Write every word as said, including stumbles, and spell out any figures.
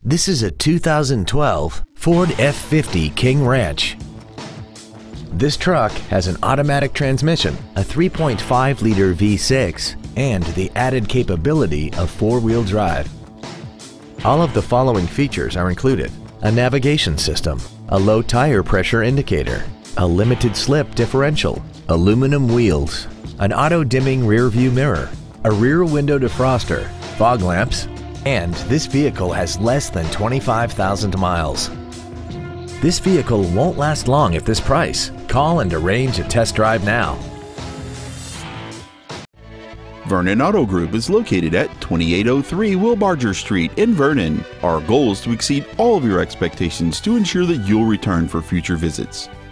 This is a two thousand twelve Ford F fifty King Ranch. This truck has an automatic transmission, a three point five liter V six, and the added capability of four-wheel drive. All of the following features are included: a navigation system, a low tire pressure indicator, a limited slip differential, aluminum wheels, an auto-dimming rear-view mirror, a rear window defroster, fog lamps, and this vehicle has less than twenty-five thousand miles. This vehicle won't last long at this price. Call and arrange a test drive now. Vernon Auto Group is located at twenty-eight oh three Wilbarger Street in Vernon. Our goal is to exceed all of your expectations to ensure that you'll return for future visits.